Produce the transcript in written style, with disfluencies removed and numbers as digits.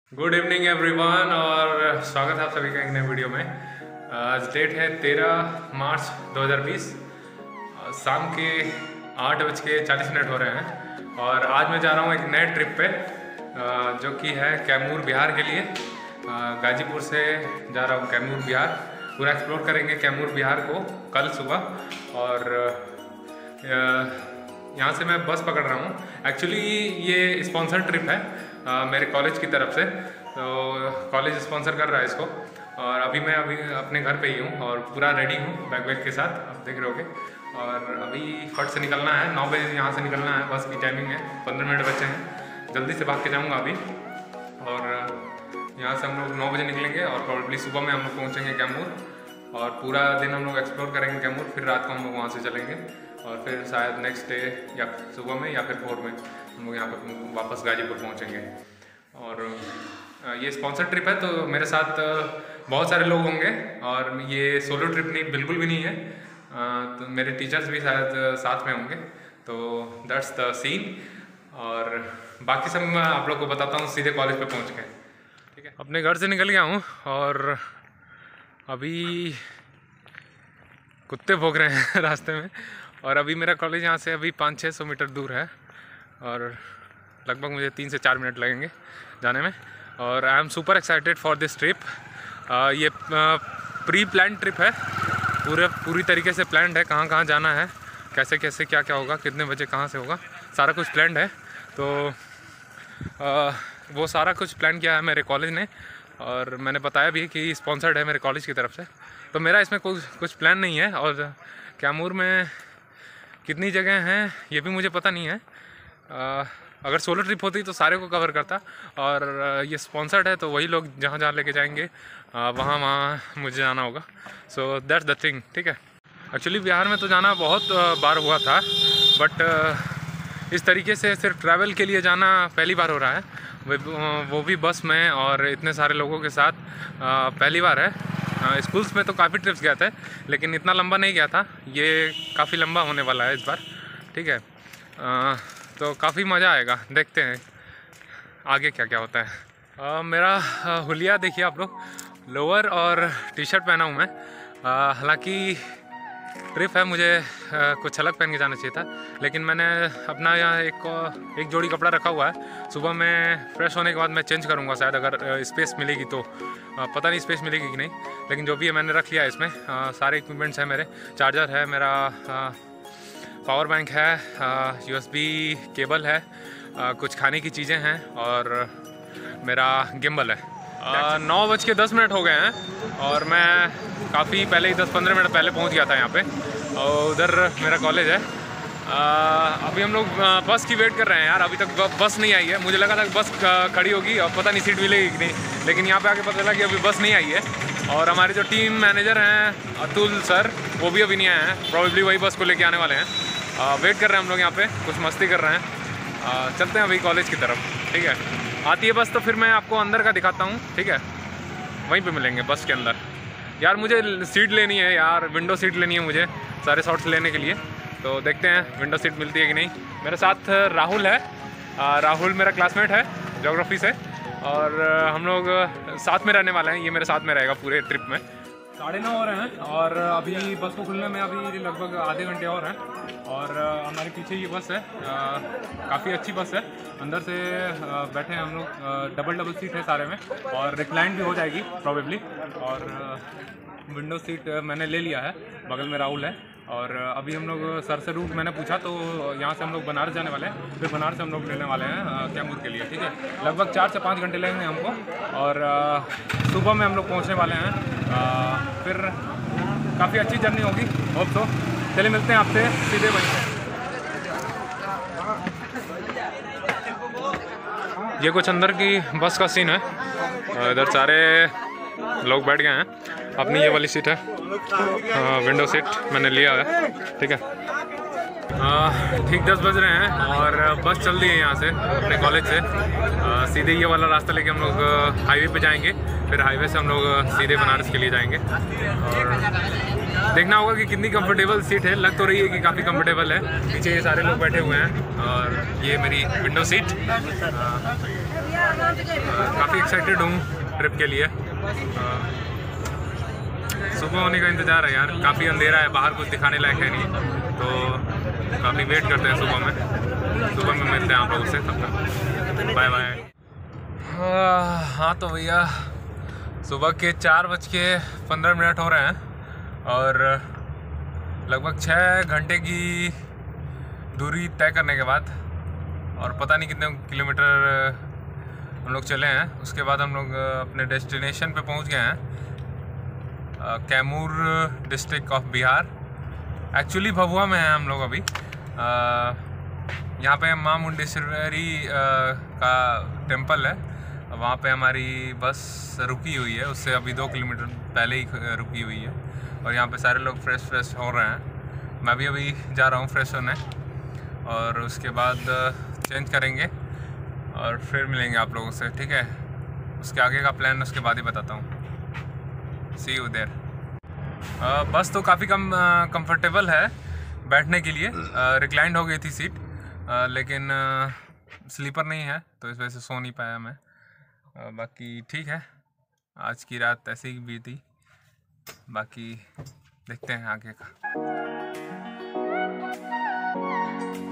Good evening everyone और स्वागत है आप सभी का एक नए वीडियो में। आज डेट है 13 मार्च 2020। शाम के 8:40 हो रहे हैं और आज मैं जा रहा हूँ एक नए ट्रिप पे जो कि है कैमूर बिहार के लिए। गाजीपुर से जा रहा हूँ कैमूर बिहार। पूरा एक्सप्लोर करेंगे कैमूर बिहार को कल सुबह। और यहाँ से मैं बस पकड़ रहा हूँ। एक्चुअली ये स्पॉन्सर ट्रिप है मेरे कॉलेज की तरफ से, तो कॉलेज स्पॉन्सर कर रहा है इसको। और अभी मैं अपने घर पे ही हूँ और पूरा रेडी हूँ बैग के साथ, आप देख रहे होगे। और अभी फट से निकलना है, 9 बजे यहाँ से निकलना है। बस की टाइमिंग है, 15 मिनट बचे हैं। जल्दी से भाग के जाऊँगा अभी। और यहाँ से हम लोग 9 बजे निकलेंगे और प्रॉब्लली सुबह में हम लोग पहुँचेंगे कैमूर। और पूरा दिन हम लोग एक्सप्लोर करेंगे कैमूर। फिर रात को हम लोग वहाँ से चलेंगे और फिर शायद नेक्स्ट डे या सुबह में या फिर भोर में हम लोग यहाँ पर वापस गाजीपुर पहुँचेंगे। और ये स्पॉन्सर ट्रिप है तो मेरे साथ बहुत सारे लोग होंगे और ये सोलो ट्रिप नहीं, बिल्कुल भी नहीं है। तो मेरे टीचर्स भी शायद साथ में होंगे, तो दैट्स द सीन। और बाकी सब मैं आप लोग को बताता हूँ सीधे कॉलेज पे पहुँच के, ठीक है। अपने घर से निकल गया हूँ और अभी कुत्ते भौंक रहे हैं रास्ते में। और अभी मेरा कॉलेज यहाँ से अभी 500-600 मीटर दूर है और लगभग मुझे 3 से 4 मिनट लगेंगे जाने में। और I am super excited for this trip. ये प्री प्लान ट्रिप है, पूरी तरीके से प्लान्ड है। कहाँ कहाँ जाना है, कैसे कैसे क्या क्या होगा, कितने बजे कहाँ से होगा, सारा कुछ प्लान्ड है। तो वो सारा कुछ प्लान किया है मेरे कॉलेज ने और मैंने बताया भी कि स्पॉन्सर्ड है मेरे कॉलेज की तरफ से। तो मेरा इसमें कुछ प्लान नहीं है। और कैमूर में कितनी जगह हैं ये भी मुझे पता नहीं है। अगर सोलो ट्रिप होती तो सारे को कवर करता, और ये स्पॉन्सर्ड है तो वही लोग जहाँ जहाँ लेके जाएंगे वहाँ मुझे जाना होगा। सो दैट्स द थिंग, ठीक है। एक्चुअली बिहार में तो जाना बहुत बार हुआ था, बट इस तरीके से सिर्फ ट्रैवल के लिए जाना पहली बार हो रहा है, वो भी बस में और इतने सारे लोगों के साथ पहली बार है। स्कूल्स में तो काफ़ी ट्रिप्स गया था लेकिन इतना लंबा नहीं गया था। ये काफ़ी लंबा होने वाला है इस बार, ठीक है। तो काफ़ी मज़ा आएगा, देखते हैं आगे क्या क्या होता है। मेरा हुलिया देखिए आप लोग, लोअर और टी शर्ट पहना हूँ मैं। हालांकि ट्रिप है, मुझे कुछ अलग पहन के जाना चाहिए था, लेकिन मैंने अपना यहाँ एक जोड़ी कपड़ा रखा हुआ है। सुबह में फ्रेश होने के बाद मैं चेंज करूँगा शायद, अगर स्पेस मिलेगी तो। पता नहीं स्पेस मिलेगी कि नहीं, लेकिन जो भी है मैंने रख लिया है इसमें। सारे इक्विपमेंट्स हैं मेरे, चार्जर है मेरा, पावर बैंक है, USB केबल है, कुछ खाने की चीज़ें हैं और मेरा गिम्बल है। 9:10 हो गए हैं और मैं काफ़ी पहले ही 10-15 मिनट पहले पहुंच गया था यहाँ पे। और उधर मेरा कॉलेज है। अभी हम लोग बस की वेट कर रहे हैं यार। अभी तक बस नहीं आई है। मुझे लगा था कि बस खड़ी होगी और पता नहीं सीट मिलेगी कि नहीं, लेकिन यहाँ पे आके पता चला कि अभी बस नहीं आई है। और हमारे जो टीम मैनेजर हैं अतुल सर, वो भी अभी नहीं आए हैं। प्रॉबेबली वही बस को लेके आने वाले हैं। वेट कर रहे हैं हम लोग यहाँ पे, कुछ मस्ती कर रहे हैं। चलते हैं अभी कॉलेज की तरफ, ठीक है। आती है बस तो फिर मैं आपको अंदर का दिखाता हूँ, ठीक है। वहीं पे मिलेंगे बस के अंदर। यार मुझे सीट लेनी है यार, विंडो सीट लेनी है मुझे सारे शॉट्स लेने के लिए। तो देखते हैं विंडो सीट मिलती है कि नहीं। मेरे साथ राहुल है। राहुल मेरा क्लासमेट है ज्योग्राफी से और हम लोग साथ में रहने वाले हैं। ये मेरे साथ में रहेगा पूरे ट्रिप में। 9:30 हो रहे हैं और अभी बस को खुलने में अभी लगभग आधे घंटे और हैं। और हमारे पीछे ये बस है, काफ़ी अच्छी बस है। अंदर से बैठे हैं हम लोग, डबल सीट है सारे में और रिक्लाइन भी हो जाएगी प्रॉबेबली। और विंडो सीट मैंने ले लिया है, बगल में राहुल है। और अभी हम लोग सर से रूट मैंने पूछा तो यहाँ से हम लोग बनारस जाने वाले हैं, फिर बनारस से हम लोग लेने वाले हैं कैमूर के लिए, ठीक है। लगभग 4 से 5 घंटे लगेंगे हमको और सुबह में हम लोग पहुँचने वाले हैं। फिर काफ़ी अच्छी जर्नी होगी, होप तो। चलिए मिलते हैं आपसे सीधे वहीं। ये कुछ अंदर की बस का सीन है। इधर सारे लोग बैठ गए हैं। अपनी ये वाली सीट है, विंडो सीट मैंने लिया है, ठीक है। ठीक 10 बज रहे हैं और बस चल रही है यहाँ से अपने कॉलेज से। सीधे ये वाला रास्ता लेके हम लोग हाईवे पे जाएंगे, फिर हाईवे से हम लोग सीधे बनारस के लिए जाएंगे। और देखना होगा कि कितनी कंफर्टेबल सीट है। लग तो रही है कि काफ़ी कंफर्टेबल है। पीछे ये सारे लोग बैठे हुए हैं और ये मेरी विंडो सीट। काफ़ी एक्साइटेड हूँ ट्रिप के लिए। सुबह होने का इंतज़ार है यार, काफ़ी अंधेरा है, बाहर कुछ दिखाने लायक है नहीं, तो काफ़ी वेट करते हैं सुबह में। सुबह में मिलते हैं आप लोगों से, तब तक बाय बाय। हाँ तो भैया सुबह के 4:15 हो रहे हैं और लगभग 6 घंटे की दूरी तय करने के बाद और पता नहीं कितने किलोमीटर हम लोग चले हैं, उसके बाद हम लोग अपने डेस्टिनेशन पे पहुंच गए हैं, Kaimur district of Bihar. Actually Bhabua में हैं हम लोग अभी। यहाँ पे माँ मुंडेश्वरी का टेम्पल है, वहाँ पे हमारी बस रुकी हुई है, उससे अभी 2 किलोमीटर पहले ही रुकी हुई है और यहाँ पे सारे लोग फ्रेश हो रहे हैं। मैं भी अभी जा रहा हूँ फ्रेश होने और उसके बाद चेंज करेंगे और फिर मिलेंगे आप लोगों से, ठीक है। उसके आगे का प्लान उसके बाद ही बताता हूँ। See you there. बस तो काफ़ी कंफर्टेबल है बैठने के लिए, रिक्लाइंड हो गई थी सीट, लेकिन स्लीपर नहीं है तो इस वजह से सो नहीं पाया मैं। बाकी ठीक है, आज की रात ऐसे ही बीती, बाकी देखते हैं आगे का।